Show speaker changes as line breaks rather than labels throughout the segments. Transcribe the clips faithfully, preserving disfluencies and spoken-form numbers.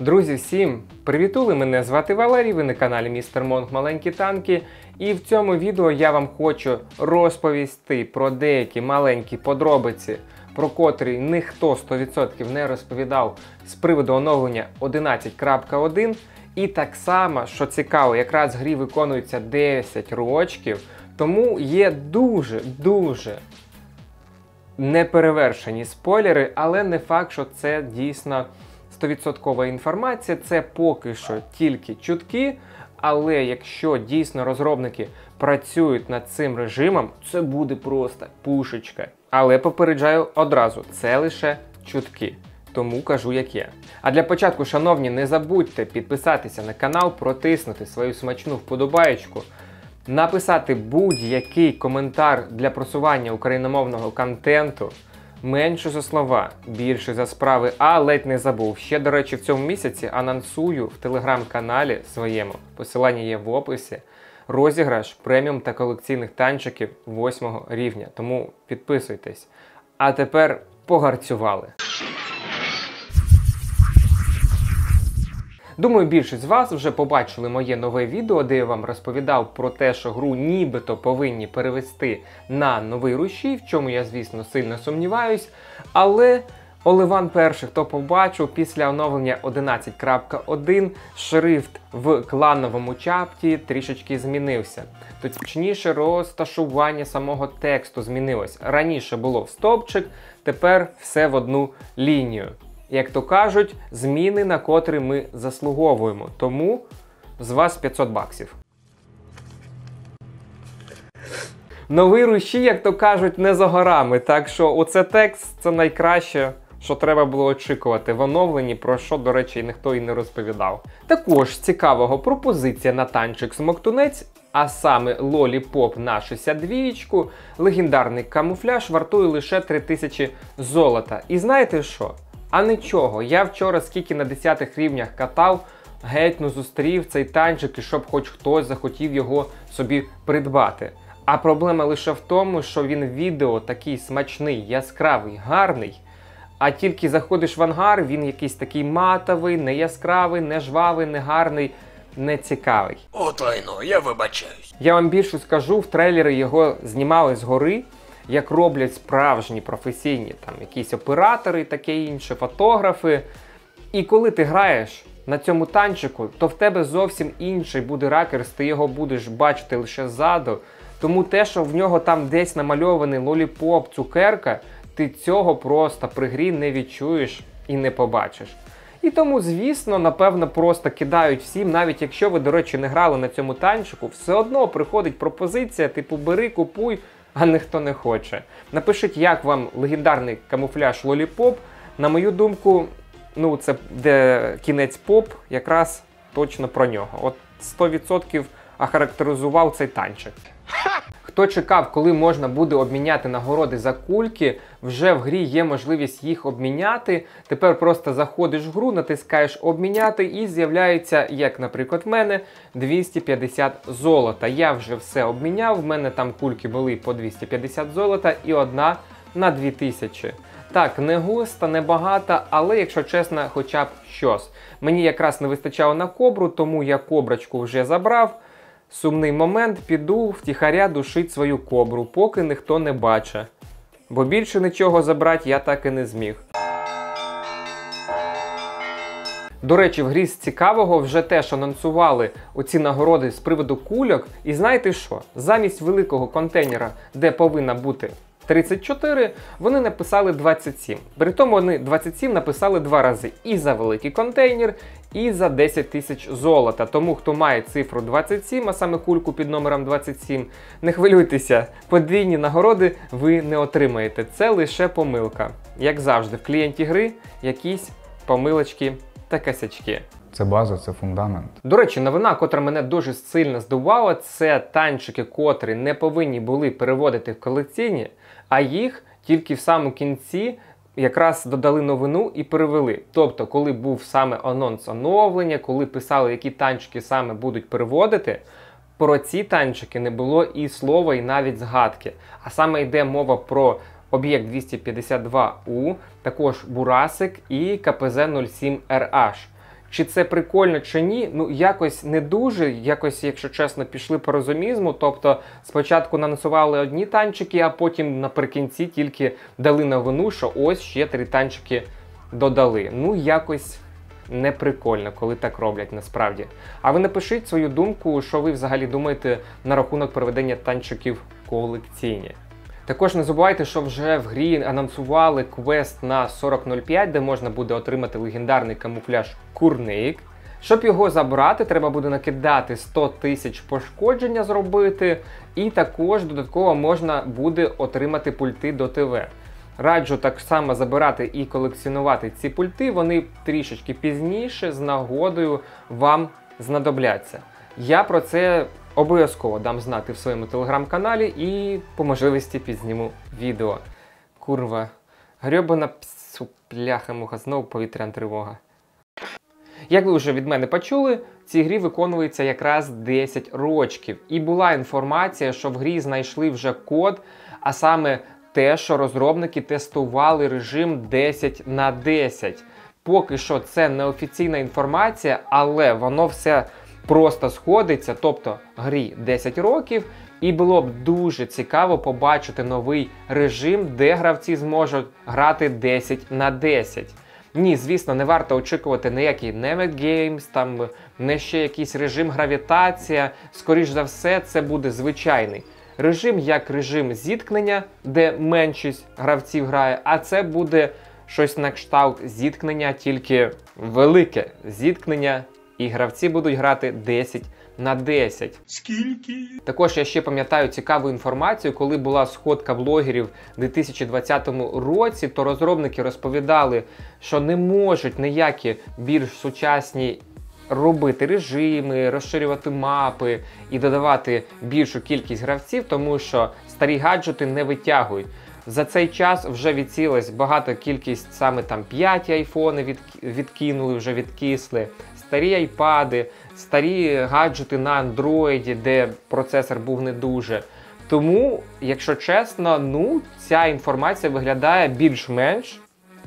Друзі, всім привітули! Мене звати Валерій, ви на каналі Містер Монг Маленькі танки. І в цьому відео я вам хочу розповісти про деякі маленькі подробиці, про котрі ніхто сто відсотків не розповідав з приводу оновлення одинадцять крапка один. І так само, що цікаво, якраз грі виконується десять років, тому є дуже-дуже неперевершені спойлери, але не факт, що це дійсно сто відсотків інформація, це поки що тільки чутки, але якщо дійсно розробники працюють над цим режимом, це буде просто пушечка. Але попереджаю одразу, це лише чутки, тому кажу як є. А для початку, шановні, не забудьте підписатися на канал, протиснути свою смачну вподобаєчку, написати будь-який коментар для просування україномовного контенту. Менше за слова, більше за справи, а ледь не забув. Ще, до речі, в цьому місяці анонсую в телеграм-каналі своєму, посилання є в описі, розіграш преміум та колекційних танчиків восьмого рівня. Тому підписуйтесь. А тепер погарцювали. Думаю, більшість з вас вже побачили моє нове відео, де я вам розповідав про те, що гру нібито повинні перевести на новий рушій, в чому я, звісно, сильно сумніваюсь. Але Оливан перший, хто побачив, після оновлення одинадцять крапка один шрифт в клановому чаті трішечки змінився. Точніше, розташування самого тексту змінилось. Раніше було в стовпчик, тепер все в одну лінію. Як то кажуть, зміни, на котрі ми заслуговуємо. Тому з вас п'ятсот баксів. Новий рушій, як то кажуть, не за горами. Так що оце текст – це найкраще, що треба було очікувати в оновленні, про що, до речі, ніхто і не розповідав. Також цікавого пропозиція на танчик Смоктунець, а саме Лоліпоп на шістдесят два, легендарний камуфляж, вартує лише три тисячі золота. І знаєте що? А нічого, я вчора скільки на десятих рівнях катав, геть ну зустрів цей танчик, і щоб хоч хтось захотів його собі придбати. А проблема лише в тому, що він в відео такий смачний, яскравий, гарний, а тільки заходиш в ангар, він якийсь такий матовий, не яскравий, не жвавий, не гарний, не цікавий.
От лайно, я вибачаюсь.
Я вам більше скажу, в трейлері його знімали згори, як роблять справжні професійні там якісь оператори і таке інше, фотографи. І коли ти граєш на цьому танчику, то в тебе зовсім інший буде ракерс, ти його будеш бачити лише ззаду. Тому те, що в нього там десь намальований лоліпоп, цукерка, ти цього просто при грі не відчуєш і не побачиш. І тому, звісно, напевно, просто кидають всім, навіть якщо ви, до речі, не грали на цьому танчику, все одно приходить пропозиція, типу бери, купуй, а ніхто не хоче. Напишіть, як вам легендарний камуфляж Лоліпоп. На мою думку, ну це де кінець поп, якраз точно про нього. От сто відсотків охарактеризував цей танчик. Хто чекав, коли можна буде обміняти нагороди за кульки, вже в грі є можливість їх обміняти. Тепер просто заходиш в гру, натискаєш обміняти і з'являється, як, наприклад, в мене, двісті п'ятдесят золота. Я вже все обміняв, в мене там кульки були по двісті п'ятдесят золота і одна на дві тисячі. Так, не густо, не багато, але, якщо чесно, хоча б щось. Мені якраз не вистачало на кобру, тому я коброчку вже забрав. Сумний момент, піду втіхаря душить свою кобру, поки ніхто не бачить. Бо більше нічого забрати я так і не зміг. До речі, в грі з цікавого вже теж анонсували оці нагороди з приводу кульок. І знаєте що? Замість великого контейнера, де повинна бути тридцять чотири, вони написали двадцять сім. При тому вони двадцять сім написали два рази. І за великий контейнер, і за десять тисяч золота. Тому, хто має цифру двадцять сім, а саме кульку під номером двадцять сім, не хвилюйтеся, подвійні нагороди ви не отримаєте. Це лише помилка. Як завжди, в клієнті гри якісь помилочки та косячки.
Це база, це фундамент.
До речі, новина, котра мене дуже сильно здивувала, це танчики, котрі не повинні були переводити в колекційні, а їх тільки в самому кінці якраз додали новину і перевели. Тобто, коли був саме анонс оновлення, коли писали, які танчики саме будуть переводити, про ці танчики не було і слова, і навіть згадки. А саме йде мова про об'єкт двісті п'ятдесят два У, також Бурасик і ка пе зет нуль сім ер аш. Чи це прикольно, чи ні, ну якось не дуже, якось, якщо чесно, пішли по розумізму. Тобто спочатку анонсували одні танчики, а потім наприкінці тільки дали новину, що ось ще три танчики додали. Ну якось не прикольно, коли так роблять насправді. А ви напишіть свою думку, що ви взагалі думаєте на рахунок проведення танчиків колекційні. Також не забувайте, що вже в грі анонсували квест на сорок нуль п'ять, де можна буде отримати легендарний камуфляж Курник. Щоб його забрати, треба буде накидати сто тисяч пошкодження зробити, і також додатково можна буде отримати пульти до ТВ. Раджу так само забирати і колекціонувати ці пульти, вони трішечки пізніше з нагодою вам знадобляться. Я про це обов'язково дам знати в своєму телеграм-каналі і по можливості підзніму відео. Курва, грьобана псу, пляха-муха, знову повітряна тривога. Як ви вже від мене почули, цій грі виконується якраз десять рочків. І була інформація, що в грі знайшли вже код, а саме те, що розробники тестували режим десять на десять. Поки що це неофіційна інформація, але воно все просто сходиться, тобто грі десять років, і було б дуже цікаво побачити новий режим, де гравці зможуть грати десять на десять. Ні, звісно, не варто очікувати ніякий Nemec Games, там не ще якийсь режим гравітація, скоріш за все це буде звичайний режим, як режим зіткнення, де меншість гравців грає, а це буде щось на кшталт зіткнення, тільки велике зіткнення, і гравці будуть грати десять на десять.
Скільки?
Також я ще пам'ятаю цікаву інформацію, коли була сходка блогерів у дві тисячі двадцятому році, то розробники розповідали, що не можуть ніякі більш сучасні робити режими, розширювати мапи і додавати більшу кількість гравців, тому що старі гаджети не витягують. За цей час вже відсілась багато кількість, саме там п'ять айфони від, відкинули, вже відкисли, старі айпади, старі гаджети на андроїді, де процесор був не дуже. Тому, якщо чесно, ну, ця інформація виглядає більш-менш,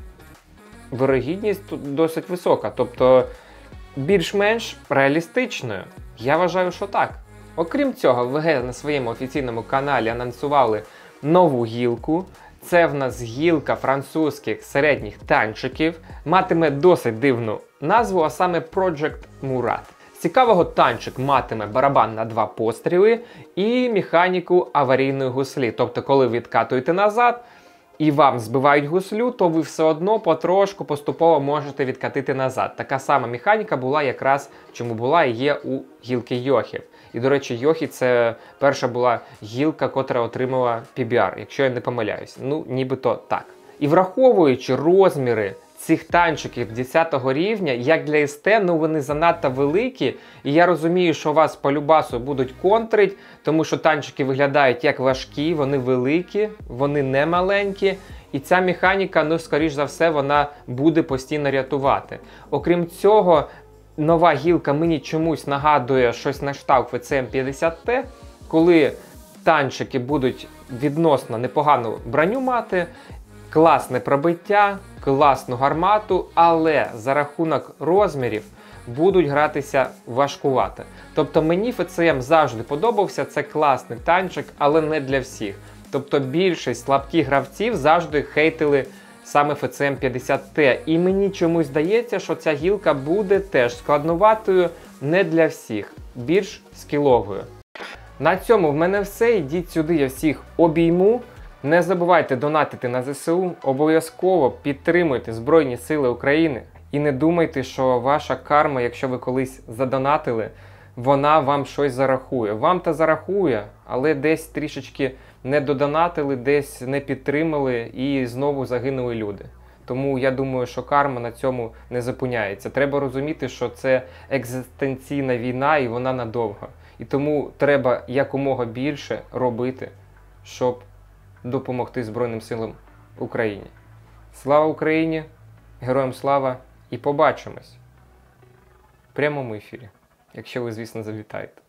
вирогідність тут досить висока, тобто більш-менш реалістичною. Я вважаю, що так. Окрім цього, ВГ на своєму офіційному каналі анонсували нову гілку. Це в нас гілка французьких середніх танчиків. Матиме досить дивну назву, а саме Project Murat. З цікавого танчик матиме барабан на два постріли і механіку аварійної гуслі. Тобто, коли ви відкатуєте назад і вам збивають гуслю, то ви все одно потрошку поступово можете відкатити назад. Така сама механіка була якраз, чому була і є у гілки Йохів. І, до речі, Йохи – це перша була гілка, котра отримала пі бі ар, якщо я не помиляюсь. Ну, нібито так. І враховуючи розміри цих танчиків десятого рівня, як для ес те, ну вони занадто великі. І я розумію, що вас по любасу будуть контрить, тому що танчики виглядають як важкі, вони великі, вони не маленькі. І ця механіка, ну, скоріш за все, вона буде постійно рятувати. Окрім цього, нова гілка мені чомусь нагадує щось на кшталт ве це ем п'ятдесят те, коли танчики будуть відносно непогану броню мати, класне пробиття, класну гармату, але за рахунок розмірів будуть гратися важкувати. Тобто мені еф це ем завжди подобався, це класний танчик, але не для всіх. Тобто більшість слабких гравців завжди хейтили саме еф це ем п'ятдесят те. І мені чомусь здається, що ця гілка буде теж складноватою, не для всіх, більш скіловою. На цьому в мене все. Йдіть сюди, я всіх обійму. Не забувайте донатити на зе се у, обов'язково підтримуйте Збройні Сили України. І не думайте, що ваша карма, якщо ви колись задонатили, вона вам щось зарахує. Вам та зарахує, але десь трішечки не додонатили, десь не підтримали і знову загинули люди. Тому я думаю, що карма на цьому не зупиняється. Треба розуміти, що це екзистенційна війна і вона надовго. І тому треба якомога більше робити, щоб допомогти Збройним силам України. Слава Україні! Героям слава! І побачимось в прямому ефірі, якщо ви, звісно, завітаєте.